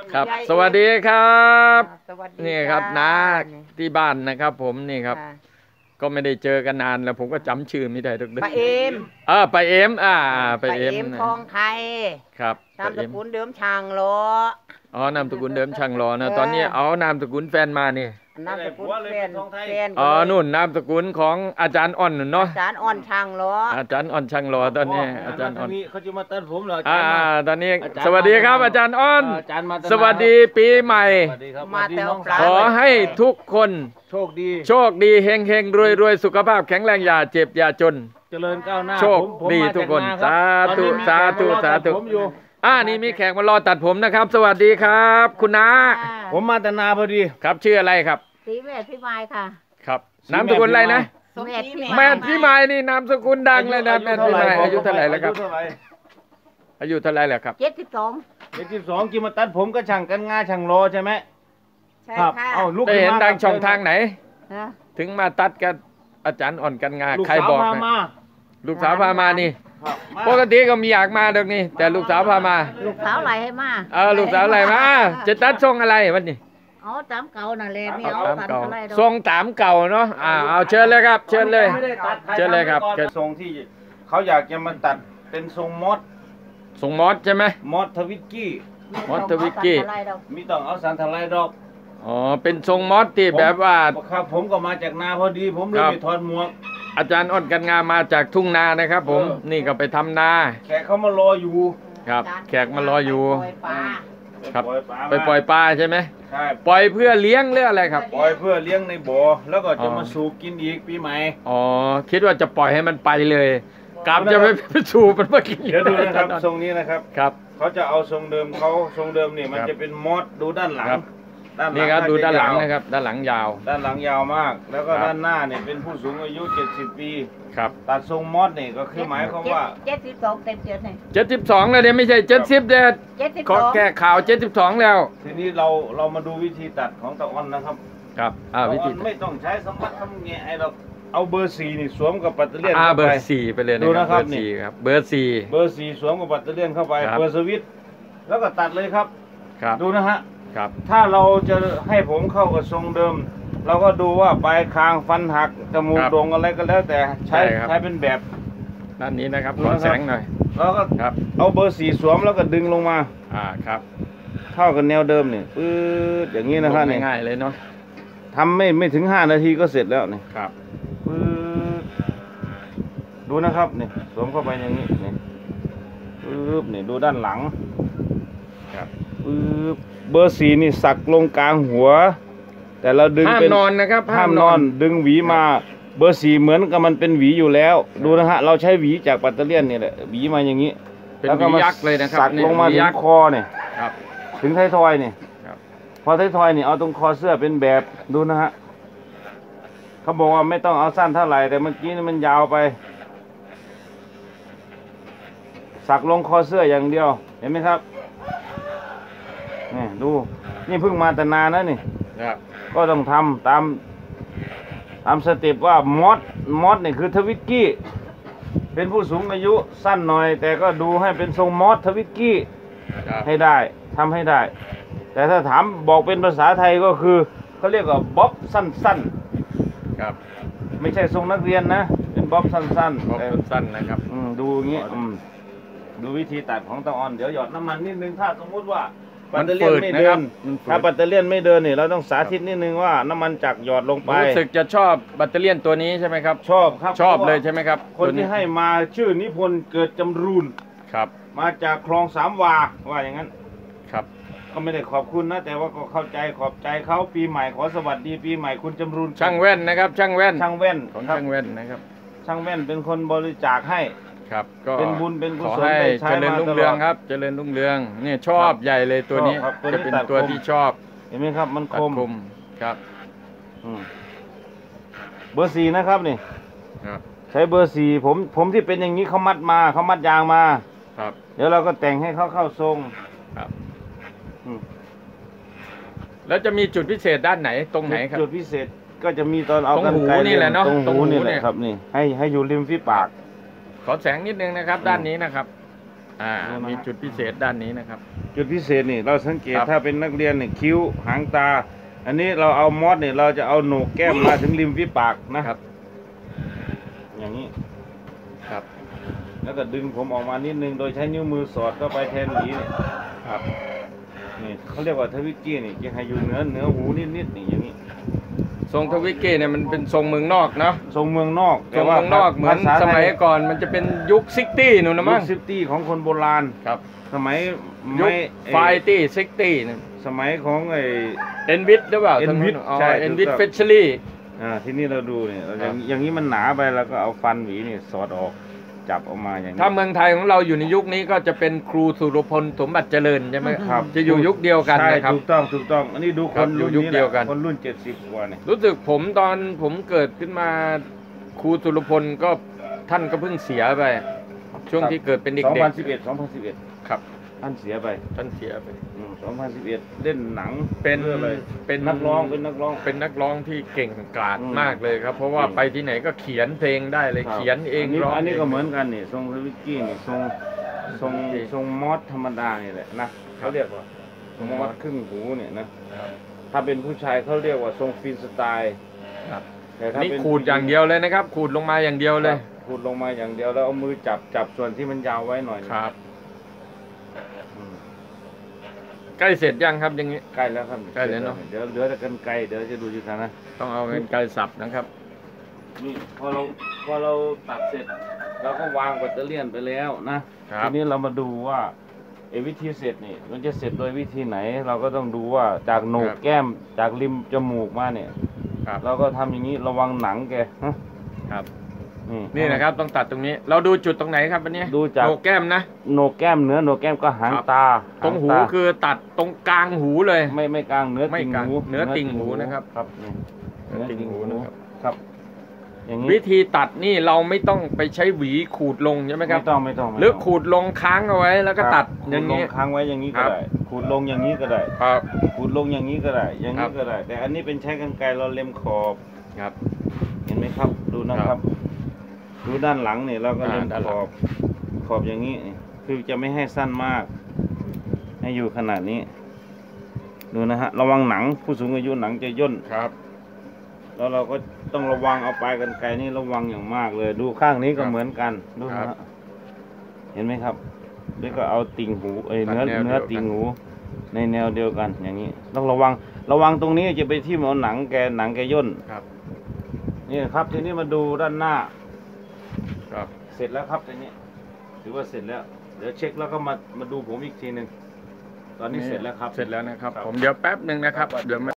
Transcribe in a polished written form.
ครับสวัสดีครับนี่ครับน้านี่ที่บ้านนะครับผมนี่ครับค่ะก็ไม่ได้เจอกันนานแล้วผมก็จำชื่อไม่ได้ทุกเดือนป้าเอ็มป้าเอ็มป้าป้าเอ็มทองไทยครับนามป้าสเอ็มกุลเดิมช่างล้ออ๋อนามสกุลเดิมช่างรอนะตอนนี้เอานามสกุลแฟนมานี่นามสกุลแฟนอ๋อนู่นนามสกุลของอาจารย์อ่อนเนาะอาจารย์อ่อนช่างล้ออาจารย์อ่อนช่างรอตอนนี้อาจารย์อ่อนเขาจะมาตัดผมเหรอตอนนี้สวัสดีครับอาจารย์อ่อนอาจารย์มาสวัสดีปีใหม่สวัสดีครับมาแต่ปลาขอให้ทุกคนโชคดีโชคดีเฮงเฮงรวยรวยสุขภาพแข็งแรงอย่าเจ็บอย่าจนเจริญก้าวหน้าโชคผมดีมาทุกคนจาสาธุนาครับสาธุตอนนี้มีสาธุผมอยู่นี่มีแขกมารอตัดผมนะครับ สวัสดีครับ คุณน้าผมมาแต่นาพอดีครับชื่ออะไรครับสีแม่พี่ไม้ค่ะครับนามสกุลอะไรนะแม่พี่แม่พี่ไม้นี่นามสกุลดังเลยนะแม่พี่ไม้อายุเท่าไหร่แล้วครับ อายุเท่าไหร่แล้วครับ 72 72กินมาตัดผมก็ช่างกันงาช่างรอใช่ไหมใช่ครับค่ะเอ้าลูกได้เห็นขึ้มาดังครับช่องทางไหนฮะถึงมาตัดกับอาจารย์อ่อนกันงาลูกใครสาวบอกพานะมาลูกสาวพามานี่ครับมาปกติก็มีอยากมาดอกนี่แต่ลูกสาวพามาลูกสาวไหลให้มาลูกสาวอะไรมาจะตัดทรงอะไรวันนี้อ๋อตามเก่านั่นแหละไม่เอาตามตันเก่าอะไรดอกทรงตามเก่าเนาะเอาเชิญเลยครับ เชิญเลยไม่ได้ตัดใครเชิญเลยครับทำไว้ก่อนทรงที่เขาอยากจะมาตัดเป็นทรงมอสทรงมอสใช่ไหมมอสทวิกกี้มอสทวิกกี้ตัดอะไรดอกมีต้องเอาสันทลายดอกอ๋อเป็นทรงมอสที่แบบว่าครับผมก็มาจากนาพอดี ผมเลยครับไปถอดหมวกอาจารย์อ้อนกันงามาจากทุ่งนานะครับ ผม นี่ก็ไปทำนาแขกเขามารออยู่ครับ แขกมารออยู่ปล่อยปลาครับปล่อยปลาไปปล่อยปลาใช่ไหมใช่ปล่อยเพื่อเลี้ยงหรืออะไรครับปล่อยเพื่อเลี้ยงในบ่อแล้วก็อ๋จะอมาสูบกินอีกปีใหม่อ๋อคิดว่าจะปล่อยให้มันไปเลยกลับจะไปสูบมันเมื่อกี้เดี๋ยวดูนะครับทรงนี้นะครับครับเขาจะเอาทรงเดิมเขาทรงเดิมนี่มันครับจะเป็นมอสดูด้านหลังครับด้านหลังนี่ครับก็ดูจะด้านหลังยวนะครับ ด้านหลังยาวด้านหลังยาวมาก แล้วก็ครับด้านหน้าเนี่ยเป็นผู้สูงอายุ70 ปีครับตัดทรงมอสนี่ก็คือหมายความว่า 72เต็มเจ็ดเนี่ย 72แล้วเนี่ยไม่ใช่70เด็ดขอแก้ 72 ข่าว72แล้วทีนี้เรามาดูวิธีตัดของตะออนนะครับครับตะวิออธีนไม่ต้องใช้สมบัติทำแงะไอ้เราเอาเบอร์ 4นี่สวมกับปัตเตอร์เลียนเบอเข้าไปร์4ไปเลยนะดูคนะรับครัเบบ อร์นี่ 4ครับเบอร์เบอร์ 4สวมกับปัตเตอร์เลียนเข้าไปครับเปิดสวิตช์แล้วก็ตัดเลยครับ 4ครับดูนะฮะครับถ้าเราจะให้ผมเข้ากับทรงเดิม เราก็ดูว่าปลายคางฟันหักจมูกโด่งอะไรก็แล้วแต่ใช้เป็นแบบด้านนี้นะครับดูขอนะครับแสงหน่อยแล้วก็ครับเอาเบอร์ 4สวมแล้วก็ดึงลงมาครับเท่ากับแนวเดิมเนี่ยปื๊ดอย่างนี้นะครับเนี่ยง่ายๆเลยเนาะทำไม่ถึง5 นาทีก็เสร็จแล้วเนี่ยครับปื๊ดดูนะครับเนี่ยสวมเข้าไปอย่างนี้เนี่ยปื๊บเนี่ยดูด้านหลังครับปื๊บเบอร์ 4นี่สักลงกลางหัว แต่เราดึงห้ามเป็นนอนนะครับห้ามนอนดึงหวีมาเบอร์ 4เหมือนกับมันเป็นหวีอยู่แล้ว ดูนะฮะเราใช้หวีจากปัตเตอร์เลียนนี่แหละหวีมาอย่างนี้เป็นแล้วหก็วีมายักษ์เลยนะครับสักลงมาหวีถึยังกษ์คอเนี่ยครับถึงไทยทอยเนี่ยครับพอไทยทอยนี่เอาตรงคอเสื้อเป็นแบบดูนะฮะเขาบอกว่าไม่ต้องเอาสั้นเท่าไหร่แต่เมื่อกี้นี่มันยาวไป สักลงคอเสื้ออย่างเดียวเห็นไหมครับนี่ดูนี่เพิ่งมาแต่นานนะนี่ครับก็ต้องทำตามสเต็ปว่ามอสนี่คือทวิกกี้เป็นผู้สูงอายุสั้นหน่อย แต่ก็ดูให้เป็นทรงมอสทวิกกี้ครับให้ได้ทำให้ได้ แต่ถ้าถามบอกเป็นภาษาไทยก็คือเขาเรียกว่าบ๊อบสั้นครับๆไม่ใช่ทรงนักเรียนนะ เป็นบ๊อบสั้นบล็อกแต่สั้นๆนะครับดูอย่างงี้ดูวิธีตัดของตะออนเดี๋ยวหยอดน้ำมันนิดนึงถ้าสมมุติว่าปัตเตอร์เลียนไม่เดินมันฝืดถ้าปัตเตอร์เลียนไม่เดินนี่เราต้องสาธิตนิดนึงว่าน้ำมันจักหยอดลงไปรู้สึกจะชอบแบตเตอรี่ยนตัวนี้ใช่ไหมครับชอบครับชอบพราะว่าเลยใช่ไหมครับคนตัวที่ให้มาชื่อนิพนธ์เกิดจำรูนครับมาจากคลองสามวาว่าอย่างนั้นครับก็ไม่ได้ขอบคุณนะ แต่ว่าก็เข้าใจขอบใจเขาปีใหม่ขอสวัสดีปีใหม่คุณจำรูนช่างแว่นนะครับ ช่างแว่นช่างแว่นของครับช่างแว่นนะครับช่างแว่นเป็นคนบริจาคให้ครับก็เป็นบุญเป็นกุขอศลให้ได้ใช้เจริญมารุ่งตลเรืองอดครับ เจริญรุ่งเรืองเนี่ยชอบใหญ่เลยตัวนี้ชอบครับตัวนี้จะเป็นตัดตัวคมที่ชอบเห็นไหมครับมันตัคดมคมครับอืมเบอร์ 4นะครับนี่ครับใช้เบอร์ 4ผมที่เป็นอย่างนี้เขามัดยางมาครับเดี๋ยวเราก็แต่งให้เขาเข้าทรงครับอืมแล้วจะมีจุดพิเศษด้านไหนตรงไหนครับจุดพิเศษก็จะมีตอนเอาตรงกันหูไกลนี่แหละเนอะตรงตรงหูหูนี่แหเนี่ละยครับนี่ให้อยู่ริมฝีปากขอแสงนิดนึงนะครับ ด้านนี้นะครับมีจุดพิเศษด้านนี้นะครับจุดพิเศษนี่เราสังเกตครับถ้าเป็นนักเรียนเนี่ยคิ้วหางตา อันนี้เราเอามอสเนี่ยเราจะเอาโหนกแก้มมาถึงริมฝีปากนะครับ อย่างนี้ครับแล้วก็ดึงผมออกมานิดนึงโดยใช้นิ้วมือสอดเข้าไปแทนหวีเนี่ยครับนี่เขาเรียกว่าทวิกกี้นี่จะให้อยู่เหนือหูนิดนี่อย่างนี้ทรงทวิกเก้เนี่ยมันเป็นทรงเมืองนอกเนาะทรงเมืองนอกทรงเมืองนอกเหมือนสมัยก่อนมันจะเป็นยุคซิกตี้นู่นนะมั้งซิตี้ของคนโบราณครับสมัยยุคไม่ไฟตี้ซิกตี้นะสมัยของไอเอ็นวิทหรือเปล่า Envid อ๋อใช่เอ็นวิทถูกต้องเฟชชี่ที่นี่เราดูเนี่ยเราครับอย่างนี้มันหนาไปแล้วก็เอาฟันหวีนี่สอดออกจับออกมาอย่างนี้ถ้าเมืองไทยของเราอยู่ในยุคนี้ก็จะเป็นครูสุรพลสมบัติเจริญใช่ไหมครับจะอยู่ยุคเดียวกันใช่นะครับถูกต้องอันนี้ดูคครับ นรุ่นอยู่ยุคนี้เดียวกันคนรุ่น70กว่าเนี่ยรู้สึกผมตอนผมเกิดขึ้นมาครูสุรพลก็ท่านก็เพิ่งเสียไปช่วงที่เกิดเป็นเด็กๆ 2011 ครับท่านเสียไปท่านเสียไป 2011 เล่นหนังเป็นรื่องอะไรเป็นนักร้องเป็นนักร้องเป็นนักร้องที่เก่งกาจอืมมากเลยครับ เพราะว่าเก่งไปที่ไหนก็เขียนเพลงได้เลยเขียนเองร้องอันนี้ก็งเหมือนกันนี่ทรงทวิกกี้นี่ทรงโอเคทรงมอสธรรมดานี่แหละนะเขาเรียกว่าทรงมมออสสครึ่งหูเนี่ยนะถ้าเป็นผู้ชายเขาเรียกว่าทรงฟรีสไตล์ครับแต่ถ้านี่เป็นขูดอย่างเดียวเลยนะครับ ขูดลงมาอย่างเดียวเลยขูดลงมาอย่างเดียวแล้วเอามือจับส่วนที่มันยาวไว้หน่อยครับอืมใกล้เสร็จยังครับอย่างนี้ใกล้แล้วครับใกล้แล้วเนอะเดี๋ยวเหลือแต่กันไกลเดี๋ยวจะดูอยู่กันนะต้องเอาเป็นไกลสับนะครับนี่พอเราตัดเสร็จเราก็วางแบตเตอรี่ไปแล้วนะครับ ทีนี้เรามาดูว่าวิธีเสร็จนี่มันจะเสร็จโดยวิธีไหน เราก็ต้องดูว่าจากโหนกครับแก้มจากริมจมูกมาเนี่ยครับเราก็ทำอย่างนี้ระวังหนังแกฮะครับ นี่นะครับ ต้องตัดตรงนี้ เราดูจุดตรงไหนครับอันนี้ดูจากโหนกแก้มนะโหนกแก้มเหนือโหนกแก้มก็หางครับตาตรงหูาตาคือตัดตรงกลางหูเลยไม่กลางเนื้อไม่ติ่งกลางหูเนื้อติ่งหูนะครับครับนี่เนื้อติ่งหูนะครับครับ อย่างนี้วิธีตัดนี่เราไม่ต้องไปใช้หวีขูดลงใช่ไหมครับไม่ต้องหรือขูดลงค้างเอาไว้แล้วก็ตัดครับอย่างขูดลนี้งค้างไว้อย่างนี้ครัก็บได้ขูดลงอย่างนี้ก็ได้ครับขูดลงอย่างนี้ก็ได้ อย่างครันี้บก็ได้ แต่อันนี้เป็นใช้กรรไกรเราเล็มขอบครับเห็นไหมครับ ดูนะคครัรับบดูด้านหลังนี่เราก็เล็มด้านขหลังอบขอบอย่างนี้นี่คือจะไม่ให้สั้นมาก ให้อยู่ขนาดนี้ ดูนะฮะระวังหนังผู้สูงอายุหนังจะย่นครับแล้วเราก็ต้องระวังเอาปลายกรรไกรนี่ระวังอย่างมากเลย ดูข้างนี้ก็ครับเหมือนกันดูนะครัฮะบเห็นไหมครับนี่ก็เอาติ่งหูเนื้อตัดแนวเนื้อเดียวกันติ่งหูในแนวเดียวกัน อย่างนี้ ต้องระวังตรงนี้จะไปทิ่มเอาหนังแกย่นครับนี่ครับทีนี้มาดูด้านหน้าครับเสร็จแล้วครับทีนี้ถือว่าเสร็จแล้ว เดี๋ยวเช็คแล้วก็มาดูผมอีกทีหนึ่งตอนนี้เสร็จแล้วครับเสร็จแล้วนะครับ ผมเดี๋ยวแป๊บหนึ่งนะครับ เดี๋ยว